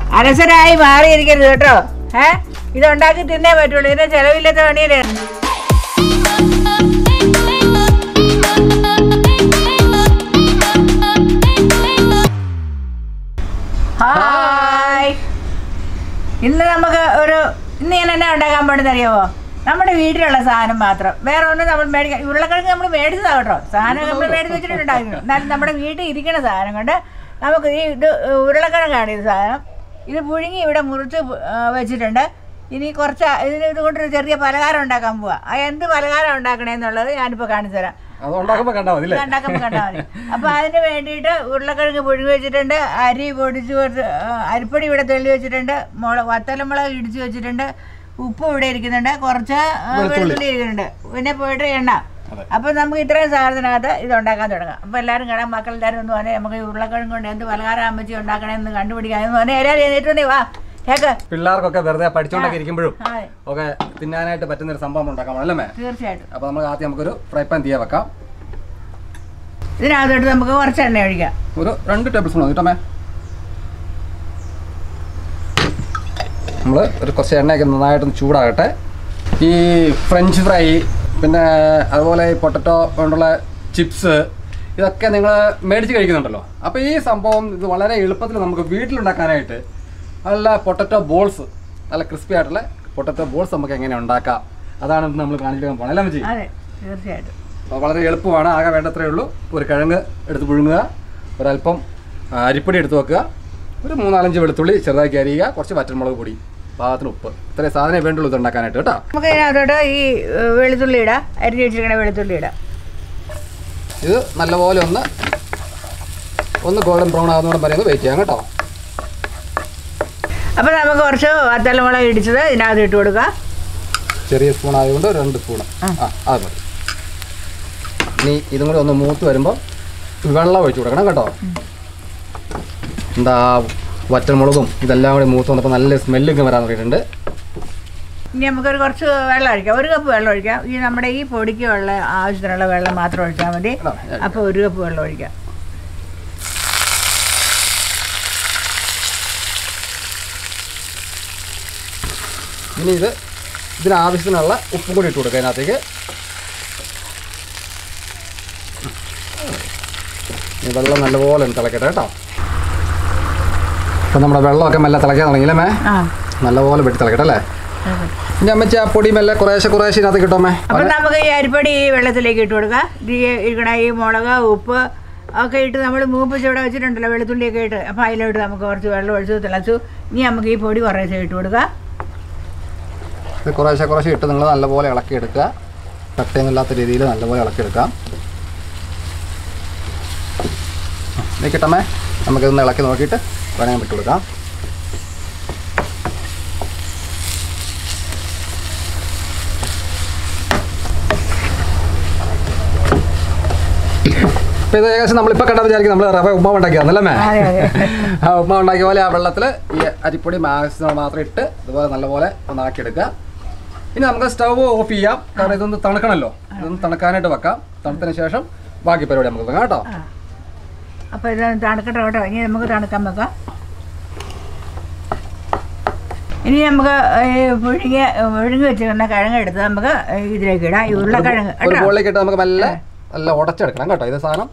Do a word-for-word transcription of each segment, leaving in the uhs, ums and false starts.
അലസരായി മാറിയിരിക്കരുത് കേട്ടോ. ഏഹ് ഇതുണ്ടാക്കി തിന്നേ പറ്റുള്ളൂ. ഇതിന്റെ ചെലവില്ലാത്ത പണിയല്ലേ. ഹായ്, ഇന്ന് നമുക്ക് ഒരു ഇന്ന് ഞാൻ എന്നാ ഉണ്ടാക്കാൻ പോണെന്ന് അറിയാമോ? നമ്മുടെ വീട്ടിലുള്ള സാധനം മാത്രം, വേറെ ഒന്നും നമ്മൾ മേടിക്കാൻ. ഉരുളക്കിഴങ്ങ് നമ്മൾ മേടിച്ചതാണ് കേട്ടോ. സാധനം നമ്മൾ മേടിച്ച് വെച്ചിട്ടുണ്ടായിരുന്നു. എന്നാലും നമ്മുടെ വീട്ടിൽ ഇരിക്കുന്ന സാധനം കൊണ്ട് നമുക്ക് ഈ ഇത് ഉരുളക്കിഴങ്ങാണ് ഇത് സാധനം. ഇത് പുഴുങ്ങി ഇവിടെ മുറിച്ച് വെച്ചിട്ടുണ്ട്. ഇനി കുറച്ച് ഇതിന് ഇതുകൊണ്ടൊരു ചെറിയ പലഹാരം ഉണ്ടാക്കാൻ പോവാ. ആ എന്ത് പലഹാരം ഉണ്ടാക്കണേന്നുള്ളത് ഞാനിപ്പോൾ കാണിച്ചു തരാം. ഉണ്ടാക്കുമ്പോൾ കണ്ടാൽ മതി. അപ്പോൾ അതിന് വേണ്ടിയിട്ട് ഉരുളക്കിഴങ്ങ് പുഴുങ്ങി വെച്ചിട്ടുണ്ട്. അരി പൊടിച്ച് കുറച്ച് അരിപ്പൊടി ഇവിടെ തെളി വെച്ചിട്ടുണ്ട്. മുളക് വത്തലമുളക് ഇടിച്ച് വെച്ചിട്ടുണ്ട്. ഉപ്പ് ഇവിടെ ഇരിക്കുന്നുണ്ട്. കുറച്ച് വെളുത്തുള്ളി ഇരിക്കുന്നുണ്ട്. പിന്നെ പോയിട്ട് എണ്ണ. അപ്പോൾ നമുക്ക് ഇത്രയും സാധനത്തിനകത്ത് ഇത് ഉണ്ടാക്കാൻ തുടങ്ങാം. അപ്പോൾ എല്ലാവരും കാണാം. മക്കളെല്ലാവരും ഒന്ന് പറഞ്ഞാൽ നമുക്ക് ഈ ഉരുളക്കിഴങ്ങ് കൊണ്ട് എന്ത് പലഹാരം അമ്മച്ചി ഉണ്ടാക്കണമെന്ന് കണ്ടുപിടിക്കാമെന്ന് പറഞ്ഞാൽ എല്ലാവരും എഴുന്നേറ്റുണ്ടേ വാ. പിള്ളേർക്കൊക്കെ വെറുതെ പഠിച്ചോണ്ടൊക്കെ ഇരിക്കുമ്പോഴും ഒക്കെ തിന്നാനായിട്ട് പറ്റുന്ന ഒരു സംഭവം ഉണ്ടാക്കാം അല്ലേ? തീർച്ചയായിട്ടും. അപ്പൊ നമുക്ക് ആദ്യം നമുക്കൊരു ഫ്രൈ പാൻ തീയ വെക്കാം. ഇതിനകത്തോട്ട് നമുക്ക് കുറച്ച് എണ്ണ ഒഴിക്കാം. ഒരു രണ്ട് ടേബിൾ സ്പൂൺ കിട്ടമേ. നമ്മൾ ഒരു കുറച്ച് എണ്ണയൊക്കെ നന്നായിട്ടൊന്ന് ചൂടാകട്ടെ. ഈ ഫ്രഞ്ച് ഫ്രൈ പിന്നെ അതുപോലെ ഈ പൊട്ടറ്റോ കൊണ്ടുള്ള ചിപ്സ് ഇതൊക്കെ നിങ്ങൾ മേടിച്ച് കഴിക്കുന്നുണ്ടല്ലോ. അപ്പോൾ ഈ സംഭവം ഇത് വളരെ എളുപ്പത്തിൽ നമുക്ക് വീട്ടിലുണ്ടാക്കാനായിട്ട് നല്ല പൊട്ടറ്റോ ബോൾസ്, നല്ല ക്രിസ്പി ആയിട്ടുള്ള പൊട്ടറ്റോ ബോൾസ് നമുക്ക് എങ്ങനെ ഉണ്ടാക്കാം അതാണ് നമ്മൾ കാണിക്കാൻ പോകണം അല്ലേ അമ്മച്ചി? അതെ, തീർച്ചയായിട്ടും. അപ്പോൾ വളരെ എളുപ്പമാണ്. ആകെ വേണ്ടത്രേ ഉള്ളൂ. ഒരു കിഴങ്ങ് എടുത്ത് പുഴുങ്ങുക, ഒരല്പം അരിപ്പൊടി എടുത്ത് വെക്കുക, ഒരു മൂന്നാലഞ്ച് വെളുത്തുള്ളി ചെറുതാക്കി അരിയുക, കുറച്ച് വറ്റൽമുളക് പൊടി, പാകത്തിന് ഉപ്പ്, ഇത്രയും സാധനം വേണ്ടുള്ളൂ ഇത് ഉണ്ടാക്കാനായിട്ട് കേട്ടോ. നമുക്ക് ഇതിനകത്തോട്ട് ഈ വെളുത്തുള്ളി ഇടാം. അരിഞ്ഞ് വെച്ചിരിക്കണ വെളുത്തുള്ളി ഇടാം. ഇത് നല്ലപോലെ ഒന്ന് ഒന്ന് ഗോൾഡൻ ബ്രൗൺ ആകുന്നോടെ പറയുന്നത് വെയിറ്റ് ചെയ്യാം കേട്ടോ. അപ്പോൾ നമുക്ക് കുറച്ച് വത്തലമുളക് ഇടിച്ചത് ഇതിനകത്ത് ഇട്ട് കൊടുക്കുക. ചെറിയ സ്പൂൺ ആയതുകൊണ്ട് രണ്ട് സ്പൂൺ ആ അത് മതി. ഇനി ഇതും കൂടി ഒന്ന് മൂത്ത് വരുമ്പോൾ വെള്ളം ഒഴിച്ച് കൊടുക്കണം കേട്ടോ. എന്താ വറ്റൽമുളകും ഇതെല്ലാം കൂടി മൂത്ത് വന്നപ്പോൾ നല്ല സ്മെല്ലൊക്കെ വരാൻ തുടങ്ങിയിട്ടുണ്ട്. ഇനി നമുക്കൊരു കുറച്ച് വെള്ളം ഒഴിക്കാം. ഒരു കപ്പ് വെള്ളം ഒഴിക്കാം. ഈ നമ്മുടെ ഈ പൊടിക്ക് വെള്ളം ആവശ്യത്തിനുള്ള വെള്ളം മാത്രം ഒഴിച്ചാൽ മതി. അപ്പോൾ ഒരു കപ്പ് വെള്ളം ഒഴിക്കാം. ഇനി ഇത് ഇതിനാവശ്യത്തിനുള്ള ഉപ്പും കൂടി ഇട്ട് കൊടുക്കുക അതിനകത്തേക്ക്. ഈ വെള്ളം നല്ലപോലെ ഒന്ന് തിളക്കട്ടെ കേട്ടോ. അപ്പം നമ്മുടെ വെള്ളമൊക്കെ മെല്ലെ തിളക്കാൻ തുടങ്ങിയില്ലേ മേ? നല്ലപോലെ വെട്ടി തിളക്കട്ടെ അല്ലേ? ഇനി അമ്മച്ചി ആ പൊടി മെല്ലെ കുറേശ്ശെ കുറേശ്ശെ ഇതിനകത്ത് കിട്ടുമേ. അപ്പം നമുക്ക് ഈ അരിപ്പൊടി ഈ വെള്ളത്തിലേക്ക് ഇട്ട് കൊടുക്കുക. ഈ ഇരിക്കണ ഈ മുളക് ഉപ്പ് ഒക്കെ ഇട്ട് നമ്മൾ മൂപ്പിച്ച് ഇവിടെ വെച്ചിട്ടുണ്ടല്ലോ വെളുത്തുള്ളിയൊക്കെ ഇട്ട്. അപ്പോൾ അതിലോട്ട് നമുക്ക് കുറച്ച് വെള്ളം ഒഴിച്ച് തിളച്ചു. ഇനി നമുക്ക് ഈ പൊടി കുറേശ്ശെ ഇട്ട് കൊടുക്കുക. ഇത് കുറേശ്ശെ കുറേശ്ശെ ഇട്ട് നിങ്ങൾ നല്ലപോലെ ഇളക്കിയെടുക്കുക. കട്ടയൊന്നുമില്ലാത്ത രീതിയിൽ നല്ലപോലെ ഇളക്കിയെടുക്കാം. ഇത് കിട്ടമേ. നമുക്കിതൊന്ന് ഇളക്കി നോക്കിയിട്ട് വേണമെങ്കിൽ വിട്ട് കൊടുക്കാം. അപ്പോൾ ഇത് ഏകദേശം നമ്മളിപ്പോൾ കണ്ടാൽ വിചാരിക്കും നമ്മൾ റവ ഉപ്പ ഉണ്ടാക്കിയാന്നല്ലേ മേ? ആ ഉപ്പ ഉണ്ടാക്കിയ പോലെ ആ വെള്ളത്തിൽ ഈ അരിപ്പൊടി മാക്സിമം മാത്രം ഇട്ട് ഇതുപോലെ നല്ലപോലെ ഒന്ന് ആക്കിയെടുക്കുക. ഇനി നമുക്ക് സ്റ്റവ് ഓഫ് ചെയ്യാം. കാരണം ഇതൊന്ന് തണുക്കണമല്ലോ. ഇതൊന്ന് തണുക്കാനായിട്ട് വെക്കാം. തണുത്തതിന് ശേഷം ബാക്കി പരിപാടി നമുക്ക് വെക്കാം കേട്ടോ. അപ്പോൾ ഇത് തണുക്കട്ടെ കേട്ടോ. ഇനി നമുക്ക് തണുക്കാൻ വെക്കാം. ഇനി നമുക്ക് പുഴുങ്ങി പുഴുങ്ങി വെച്ചിരുന്ന കിഴങ്ങ് എടുത്ത് നമുക്ക് ഇതിലേക്ക് ഇടാം. ഈ ഉരുളക്കിഴങ്ങ് ഒരു ബോളിലേക്ക് ഇട്ട് നമുക്ക് നല്ല നല്ല ഉടച്ചെടുക്കണം കേട്ടോ. ഇത് സാധനം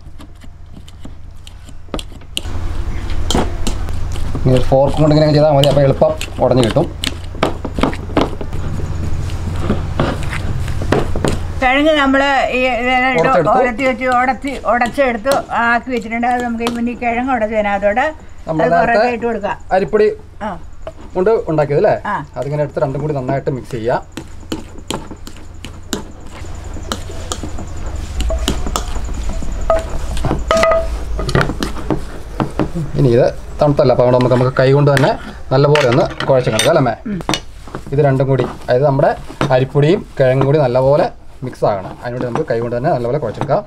ഫോർക്ക് കൊണ്ട് ഇങ്ങനെ ചെയ്താൽ മതി. അപ്പോൾ എളുപ്പം ഉടഞ്ഞു കിട്ടും. കിഴങ്ങ് നമ്മൾ ഈ ഉടത്തി വെച്ച് ഉടത്തി ഉടച്ചെടുത്ത് ആക്കി വെച്ചിട്ടുണ്ട്. അത് നമുക്ക് ഈ കിഴങ്ങ് ഉടച്ചതിനകത്തോടെ ഇട്ട് കൊടുക്കാം. അരിപ്പൊടി കൊണ്ട് ഉണ്ടാക്കിയത് അല്ലേ? അതിങ്ങനെ എടുത്ത് രണ്ടും കൂടി നന്നായിട്ട് മിക്സ് ചെയ്യാം. ഇനി ഇത് തണുത്തല്ല. അപ്പോൾ നമുക്ക് നമുക്ക് കൈ കൊണ്ട് തന്നെ നല്ലപോലെ ഒന്ന് കുഴച്ചെടുക്കാം അല്ലേ? ഇത് രണ്ടും കൂടി അതായത് നമ്മുടെ അരിപ്പൊടിയും കിഴങ്ങും കൂടി നല്ലപോലെ മിക്സ് ആകണം. അതിനുവേണ്ടി നമുക്ക് കൈ കൊണ്ട് തന്നെ നല്ലപോലെ കുഴച്ചെടുക്കാം.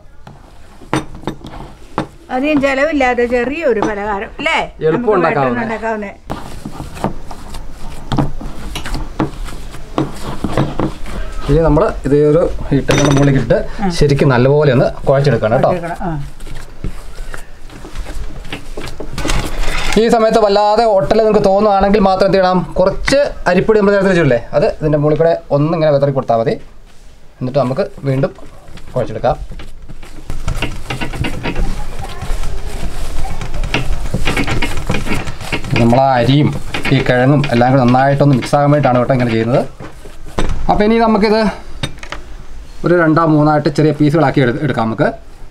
അധികം ചെലവില്ലാതെ ചെറിയൊരു പലഹാരം അല്ലേ? എളുപ്പം ഉണ്ടാക്കാവുന്ന. ഇനി നമ്മൾ ഇത് ഒരു ഇട്ടങ്ങളുടെ മുകളിൽ ഇട്ട് ശരിക്കും നല്ലപോലെ ഒന്ന് കുഴച്ചെടുക്കണം കേട്ടോ. ഈ സമയത്ത് വല്ലാതെ ഒട്ടൽ നിങ്ങൾക്ക് തോന്നുകയാണെങ്കിൽ മാത്രം എന്ത് ചെയ്യണം, കുറച്ച് അരിപ്പൊടി നമ്മൾ നേരത്തെ വെച്ചില്ലേ അത് ഇതിൻ്റെ മുകളിൽ കൂടെ ഒന്നിങ്ങനെ വിതറി കൊടുത്താൽ മതി. എന്നിട്ട് നമുക്ക് വീണ്ടും കുഴച്ചെടുക്കാം. നമ്മൾ ആ അരിയും ഈ കിഴങ്ങും എല്ലാം കൂടെ നന്നായിട്ടൊന്ന് മിക്സ് ആകാൻ വേണ്ടിയിട്ടാണ് കേട്ടോ ഇങ്ങനെ ചെയ്യുന്നത്. അപ്പോൾ ഇനി നമുക്കിത് ഒരു രണ്ടോ മൂന്നായിട്ട് ചെറിയ പീസുകളാക്കി എടു എടുക്കാം നമുക്ക്.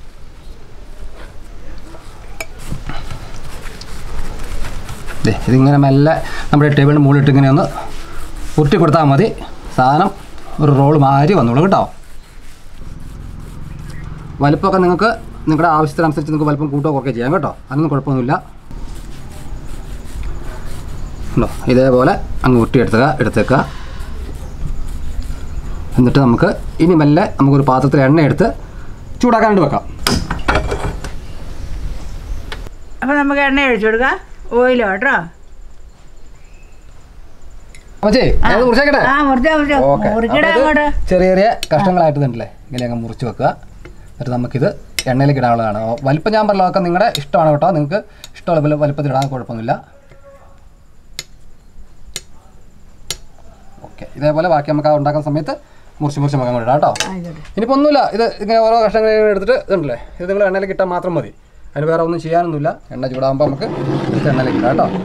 ഇതിങ്ങനെ മെല്ലെ നമ്മുടെ ടേബിളിന് മുകളിലിട്ട് ഇങ്ങനെ ഒന്ന് ഉരുട്ടി കൊടുത്താൽ മതി. സാധനം ഒരു റോൾ മാറി വന്നോളൂ കേട്ടോ. വലിപ്പമൊക്കെ നിങ്ങൾക്ക് നിങ്ങളുടെ ആവശ്യത്തിനനുസരിച്ച് നിങ്ങൾക്ക് വലിപ്പം കൂട്ടോ കുറയ്ക്കുകയോ ചെയ്യാം കേട്ടോ, അതൊന്നും കുഴപ്പമൊന്നുമില്ല. ഉണ്ടോ, ഇതേപോലെ അങ്ങ് ഉരുട്ടിയെടുത്തുക എടുത്തേക്കുക. എന്നിട്ട് നമുക്ക് ഇനി മെല്ലെ നമുക്കൊരു പാത്രത്തിൽ എണ്ണ എടുത്ത് ചൂടാക്കാനായിട്ട് വെക്കാം. അപ്പോൾ നമുക്ക് എണ്ണ ഒഴിച്ചു കൊടുക്കാം, ഓയിലോ കേട്ടോ. ചെറിയ ചെറിയ കഷ്ണങ്ങളായിട്ട് തന്നെയല്ലേ ഇങ്ങനെ അങ്ങ് മുറിച്ച് വെക്കുക. എന്നിട്ട് നമുക്കിത് എണ്ണയിലേക്ക് ഇടാനുള്ളതാണ്. വലിപ്പം ഞാൻ പറഞ്ഞതൊക്കെ നിങ്ങളുടെ ഇഷ്ടമാണ് കേട്ടോ, നിങ്ങൾക്ക് ഇഷ്ടമുള്ള വലിപ്പത്തിൽ ഇടാൻ കുഴപ്പമൊന്നുമില്ല. ഓക്കെ, ഇതേപോലെ ബാക്കി നമുക്ക് ആ ഉണ്ടാക്കുന്ന സമയത്ത് മുറിച്ച് മുറിച്ച് നമുക്ക് അങ്ങോട്ട് ഇടാം കേട്ടോ. ഇനിയിപ്പോൾ ഒന്നുമില്ല, ഇത് ഇങ്ങനെ ഓരോ കഷ്ണങ്ങൾ എടുത്തിട്ട് ഇതുണ്ടല്ലേ, ഇത് നിങ്ങൾ എണ്ണയിലേക്ക് ഇട്ടാൽ മാത്രം മതി. അതിന് വേറെ ഒന്നും ചെയ്യാനൊന്നുമില്ല. എണ്ണ ചൂടാകുമ്പോൾ നമുക്ക് എണ്ണയിലേക്ക് ഇടാം കേട്ടോ.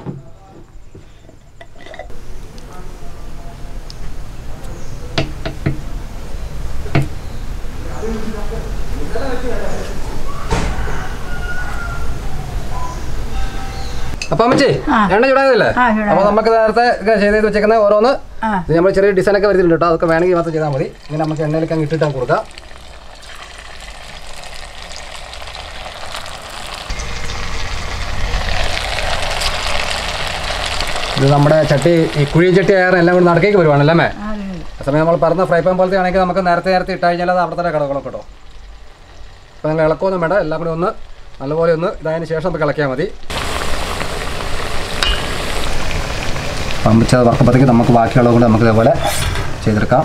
അപ്പൊ അമ്മച്ചി എണ്ണ ചൂടായതല്ലേ, അപ്പൊ നമുക്ക് നേരത്തെ ചെയ്ത് വെച്ചേക്കുന്ന ഓരോന്ന് നമ്മൾ ചെറിയ ഡിസൈനൊക്കെ വരുന്നുണ്ട് കേട്ടോ. അതൊക്കെ വേണമെങ്കിൽ മാത്രം ചെയ്താൽ മതി. ഇങ്ങനെ നമുക്ക് എണ്ണയിലേക്ക് അങ്ങ് ഇട്ടിട്ട് കൊടുക്കാം. ഇത് നമ്മുടെ ചട്ടി ഈ കുഴി ചട്ടി ആയാലും എല്ലാം കൂടി നടക്കേക്ക് വരുവാണല്ലേ മേ. ആ സമയം നമ്മൾ പറഞ്ഞ ഫ്രൈ പാൻ പോലത്തെ ആണെങ്കിൽ നമുക്ക് നേരത്തെ നേരത്തെ ഇട്ട് കഴിഞ്ഞാൽ അത് അവിടെ തന്നെ കിടക്കണം കേട്ടോ. അപ്പോൾ നിങ്ങൾ ഇളക്കൊന്നും വേണ്ട, എല്ലാം കൂടി ഒന്ന് നല്ലപോലെ ഒന്ന് ഇതായതിനു ശേഷം നമുക്ക് ഇളക്കിയാൽ മതി. പമ്പിച്ചത് വറക്കുമ്പോഴത്തേക്ക് നമുക്ക് ബാക്കിയുള്ളത് കൂടെ നമുക്ക് ഇതേപോലെ ചെയ്തെടുക്കാം.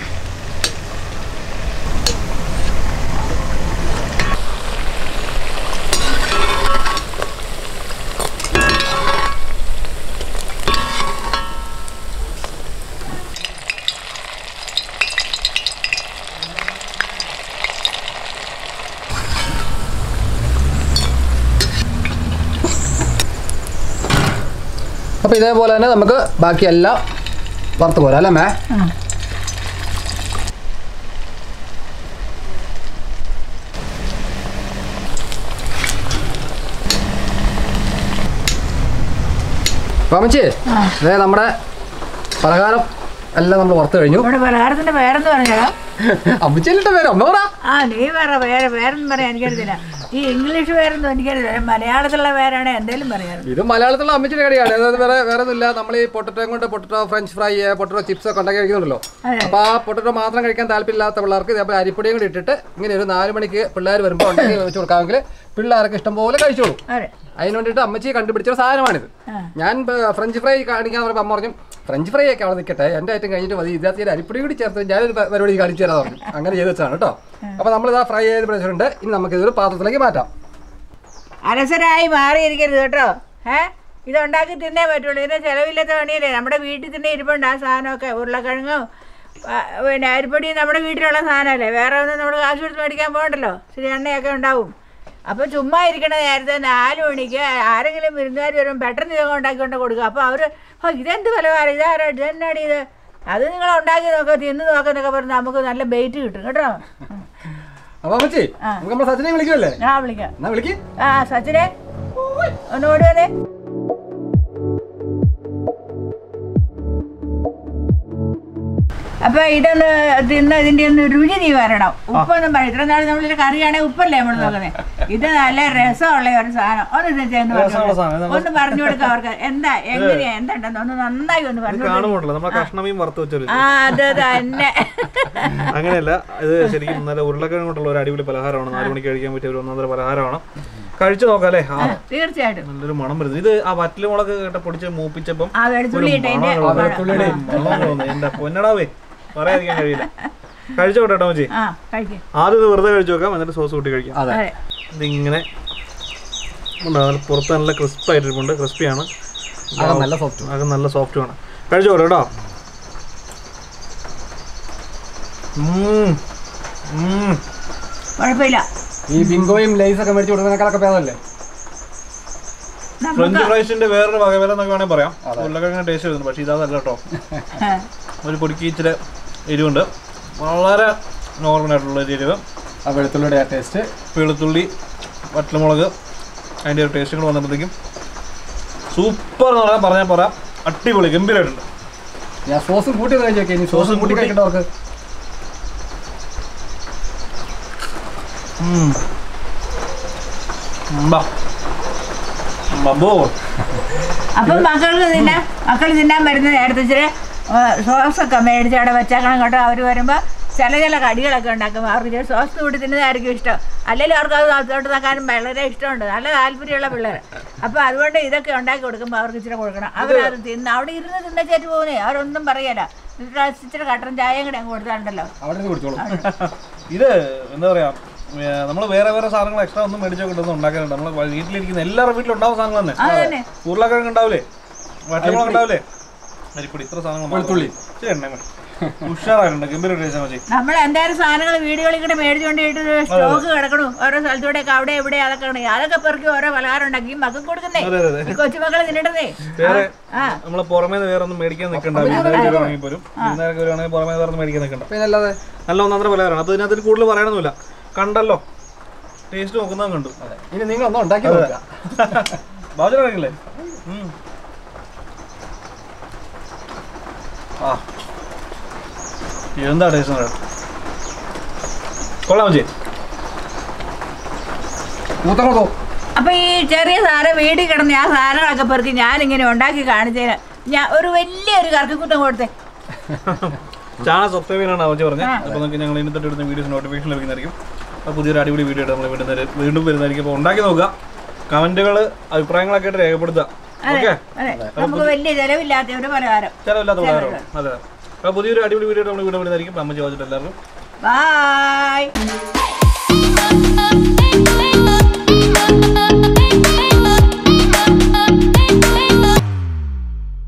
അപ്പോൾ ഇതേപോലെ തന്നെ നമുക്ക് ബാക്കിയെല്ലാം വറുത്ത് പോരാ അല്ലേ മേ. അമ്മച്ചി അതെ നമ്മുടെ പലഹാരം എല്ലാം നമ്മൾ വറുത്ത് കഴിഞ്ഞു. പലഹാരത്തിന്റെ പേരെന്ന് പറഞ്ഞാ അമ്മച്ചിന്റെ പേര് അമ്മ പറ. ആ നീ പറ പേര് പേരെന്ന് പറയാൻ എനിക്കറിയില്ല. ഈ ഇംഗ്ലീഷ് പേരൊന്നും എനിക്കറിയില്ല, മലയാളത്തിലുള്ള പേരാണ് എന്തെങ്കിലും പറയാറ്. ഇത് മലയാളത്തിലുള്ള അമ്മച്ചിന്റെ കടിയാണ്, അതായത് വേറെ വേറെ ഒന്നുമില്ല. നമ്മൾ ഈ പൊട്ടറ്റോ കൊണ്ട് potato french fry potato chips ഒക്കെ ഉണ്ടാക്കി കഴിക്കുന്നുണ്ടല്ലോ. അപ്പോൾ ആ പൊട്ടറ്റോ മാത്രം കഴിക്കാൻ താല്പര്യമില്ലാത്ത പിള്ളേർക്ക് ഇതേപോലെ അരിപ്പൊടിയും കൂടി ഇട്ടിട്ട് ഇങ്ങനെ ഒരു നാല് മണിക്ക് പിള്ളേർ വരുമ്പോൾ ഉണ്ടാക്കി വെച്ച് കൊടുക്കാമെങ്കിൽ പിള്ളേർക്ക് ഇഷ്ടം പോലെ കഴിച്ചോളൂ. അതിന് വേണ്ടിയിട്ട് അമ്മച്ചി കണ്ടുപിടിച്ച സാധനമാണിത്. ഞാൻ ഫ്രഞ്ച് ഫ്രൈ കാണിക്കാൻ പറഞ്ഞപ്പോൾ അമ്മ പറഞ്ഞു ഫ്രഞ്ച് ഫ്രൈ ഒക്കെ അവിടെ നിൽക്കട്ടെ, എൻ്റെ ഐറ്റം കഴിഞ്ഞിട്ട് മതി, ഇതിനകത്ത് അരിപ്പൊടി കൂടി ചേർത്ത് ഞാനൊരു പരിപാടി കാണിച്ചു തരാൻ പറഞ്ഞു. അങ്ങനെ ചെയ്ത് വെച്ചാണ് കേട്ടോ. അപ്പോൾ നമ്മളിതാ ഫ്രൈ ചെയ്ത് പിടിച്ചിട്ടുണ്ട്. ഇനി നമുക്ക് ഇതൊരു പാത്രത്തിലേക്ക് മാറ്റാം. അലസരായി മാറിയിരിക്കരുത് കേട്ടോ. ഏഹ് ഇതുണ്ടാക്കി തിന്നേ പറ്റുള്ളൂ. ഇതിന് ചിലവില്ലാത്ത പണിയല്ലേ, നമ്മുടെ വീട്ടിൽ തന്നെ ഇരിപ്പുണ്ട് ആ സാധനമൊക്കെ. ഉരുളക്കിഴങ്ങും പിന്നെ അരിപ്പൊടിയും നമ്മുടെ വീട്ടിലുള്ള സാധനമല്ലേ, വേറെ ഒന്നും നമ്മൾ കാശ് കൊടുത്ത് മേടിക്കാൻ പോകണ്ടല്ലോ. ശരി, എണ്ണയൊക്കെ ഉണ്ടാവും. അപ്പോൾ ചുമ്മാ ഇരിക്കണ നേരത്തെ നാല് മണിക്ക് ആരെങ്കിലും വിരുന്നുകാർ വരും, പെട്ടെന്ന് ഇതൊക്കെ ഉണ്ടാക്കിക്കൊണ്ട് കൊടുക്കുക. അപ്പോൾ അവർ ഓ ഇതെന്ത് പലഹാരം, ഇതാരോ ഇതെന്നാടി ഇത്, അത് നിങ്ങൾ ഉണ്ടാക്കി നോക്കുക തിന്ന് നോക്കുന്നൊക്കെ പറഞ്ഞ് നമുക്ക് നല്ല ബെയ്റ്റ് കിട്ടും കേട്ടോ. സച്ചിനെ വിളിക്കുമല്ലേ? ആ വിളിക്കാം. ആ സച്ചിനെ ഒന്നുകൂടി വന്നേ. അപ്പൊ ഇതൊന്ന് തിന്ന് ഇതിന്റെ ഒന്ന് രുചി നീ വരണം. ഉപ്പൊന്നും പറയും, ഇത്ര നാൾ നമ്മളൊരു കറിയാണെങ്കിൽ ഉപ്പല്ലേ നമ്മൾ നോക്കുന്നത്. ഇത് നല്ല രസമുള്ള ഒരു സാധനം. ഒന്ന് ചേർന്ന് പറഞ്ഞു ഒന്ന് പറഞ്ഞു കൊടുക്കുക അവർക്ക്. എന്താ എങ്ങനെയാ എന്തുണ്ടെന്ന് ഒന്ന് നന്നായി ഒന്ന് പറഞ്ഞു. ആ അത് തന്നെ. അങ്ങനെയല്ല, ഇത് ശരിക്കും നല്ല ഉരുളക്കിഴങ്ങ് കൊണ്ടുള്ള ഒരു അടിപൊളി പലഹാരമാണ്. നാല് മണിക്ക് കഴിക്കാൻ പറ്റിയ ഒരു ഒന്നൊന്നര പലഹാരമാണ്. കഴിച്ചു നോക്കാം അല്ലേ? തീർച്ചയായിട്ടും നല്ലൊരു മണം വരുന്നു. ഇത് ആ വറ്റല് മുളക് കേട്ട പൊടിച്ച് മൂപ്പിച്ചപ്പം എന്റെ പൊന്നടാവേ പറയാതിരിക്കാൻ കഴിയില്ല. കഴിച്ചോട്ടെ കേട്ടോ മച്ചി. ആദ്യം ഇത് വെറുതെ കഴിച്ചു നോക്കാം, എന്നിട്ട് സോസ് കൂട്ടി കഴിക്കാം. ഇതിങ്ങനെ പുറത്ത് നല്ല ക്രിസ്പായിട്ടിരിപ്പുണ്ട്, ക്രിസ്പിയാണ്, നല്ല സോഫ്റ്റ്, അത് നല്ല സോഫ്റ്റുമാണ്. കഴിച്ചോ കേട്ടോ. കുഴപ്പമില്ല. ഈ ബിങ്കോയും ലൈസ് ഒക്കെ മേടിച്ച് കൊടുക്കുന്നതിനേക്കാളൊക്കെ ഭേദമല്ലേ? ഫ്രഞ്ച് ഫ്രൈസിന്റെ വേറൊരു വകവില എന്നൊക്കെ വേണമെങ്കിൽ പറയാം. ഉരുളക്കിഴങ്ങ് ടേസ്റ്റ് വരുന്നു, പക്ഷേ ഇതല്ല കേട്ടോ. ഒരു പൊടിക്ക് ഇച്ചിരി എരിവുണ്ട്, വളരെ നോർമൽ ആയിട്ടുള്ള ഒരു എരിവ്. ആ വെളുത്തുള്ളിയുടെ ആ ടേസ്റ്റ്, വെളുത്തുള്ളി വറ്റൽമുളക് അതിൻ്റെ ഒരു ടേസ്റ്റ് കൂടെ വന്നപ്പോഴത്തേക്കും സൂപ്പർ എന്ന് പറയാൻ പറഞ്ഞാൽ പറയാം, അടിപൊളി ഗംഭീരമായിട്ടുണ്ട്. ഞാൻ സോസും കൂട്ടി കഴിച്ചു നോക്കി. ഇനി സോസും കൂട്ടി കഴിക്കേണ്ടവർക്ക് അപ്പം മക്കൾക്ക് തിന്നാൻ മക്കൾ തിന്നാൻ വരുന്ന നേരത്തെ ഇച്ചിരി സോസൊക്കെ മേടിച്ച് അവിടെ വെച്ചേക്കണം കേട്ടോ. അവർ വരുമ്പോൾ ചില ചില കടികളൊക്കെ ഉണ്ടാക്കും. അവർക്ക് സോസ് കൂടി തിന്നതായിരിക്കും ഇഷ്ടം. അല്ലെങ്കിൽ അവർക്ക് അത് അതോട്ട് നോക്കാനും വളരെ ഇഷ്ടമുണ്ട്, നല്ല താല്പര്യമുള്ള പിള്ളേർ. അപ്പോൾ അതുകൊണ്ട് ഇതൊക്കെ ഉണ്ടാക്കി കൊടുക്കുമ്പോൾ അവർക്ക് ഇച്ചിരി കൊടുക്കണം. അവരത് തിന്ന് അവിടെ ഇരുന്ന് തിന്നച്ചേറ്റ് പോകുന്നേ, അവരൊന്നും പറയല. ഇച്ചിരി കട്ടൻ ചായയും കൂടെ അങ്ങ് കൊടുത്താലുണ്ടല്ലോ. ഇത് എന്താ പറയാ, നമ്മൾ വേറെ വേറെ സാധനങ്ങൾ എക്സ്ട്രാ ഒന്നും മേടിച്ചോ കിട്ടുന്ന ഉണ്ടാക്കാനുണ്ട്. നമ്മൾ വീട്ടിലിരിക്കുന്ന എല്ലാവരുടെ വീട്ടിലുണ്ടാവും സാധനങ്ങൾ തന്നെ. ഉരുളക്കിഴങ്ങ് ഉണ്ടാവില്ലേ, വറ്റൽമുളക് ഉണ്ടാവില്ലേ, അരിപ്പൊടി, ഇത്ര സാധനങ്ങൾ, വെളുത്തുള്ളി, ശരി എണ്ണ ഉഷാറായിട്ടുണ്ട്, ഗംഭീര ടേസ്റ്റ്. നമ്മൾ എന്തായാലും സാധനങ്ങൾ വീടുകളിൽ കൂടെ മേടിച്ചുകൊണ്ട് സ്റ്റോക്ക് കിടക്കണു ഓരോ സ്ഥലത്തൂടെ, അവിടെ ഇവിടെ അതൊക്കെ അതൊക്കെ പെറുക്കി ഓരോ പലഹാരം ഉണ്ടാക്കി മക്കൾക്ക് കൊടുക്കുന്നേ, കൊച്ചുമക്കളെ തിന്നിട്ടേ. നമ്മള് പുറമേ വേറെ ഒന്നും മേടിക്കാൻ നിൽക്കണ്ട, വരുവാണെങ്കിൽ പോലും വരുവാണെങ്കിൽ പുറമേ വേറെ ഒന്നും മേടിക്കാൻ നിൽക്കണ്ട. നല്ല ഒന്നര പലഹാരമാണ്. അത് ഇതിനകത്ത് കൂടുതൽ പറയണമെന്നില്ല, കണ്ടല്ലോ, ടേസ്റ്റ് നോക്കുന്നത് കണ്ടു. ഇനി നിങ്ങളൊന്നും ഉണ്ടാക്കി ബാജുറല്ലേ? ആ എന്താ ടേസ്റ്റ് കൊള്ളാം ചേച്ചി. അപ്പൊ ഈ ചെറിയ സാധനം വീട്ടിൽ കിടന്ന് ആ സാധനങ്ങളൊക്കെ പെറുക്കി ഞാനിങ്ങനെ ഉണ്ടാക്കി കാണിച്ചതിന് ഞാൻ ഒരു വലിയൊരു കറക്കിക്കുട്ടം കൊടുത്തേ. ചാനൽ സബ്സ്ക്രൈബ് ചെയ്യാനാണ് അവച്ച് പറഞ്ഞത്. അപ്പോൾ നമുക്ക് ഞങ്ങൾ ഇന്നത്തെ എടുത്ത വീഡിയോസ് നോട്ടിഫിക്കേഷൻ ലഭിക്കുന്നതായിരിക്കും. അപ്പോൾ പുതിയൊരു അടിപൊളി വീഡിയോ ആയിട്ട് നമ്മൾ വീണ്ടും വീണ്ടും വരുന്നതായിരിക്കും. അപ്പോൾ ഉണ്ടാക്കി നോക്കുക, കമന്റുകൾ അഭിപ്രായങ്ങളൊക്കെ ആയിട്ട് രേഖപ്പെടുത്തുക. ഓക്കെ, നമുക്ക് വലിയ ചെലവില്ലാത്ത ഒരു പലഹാരം, ചെലവില്ലാത്ത പലഹാരം. അതെ, അപ്പോൾ പുതിയൊരു അടിപൊളി വീഡിയോ നമ്മൾ വീണ്ടും വരുന്നതായിരിക്കും. അമ്മ ചോദിച്ചിട്ട് എല്ലാവർക്കും ബൈ.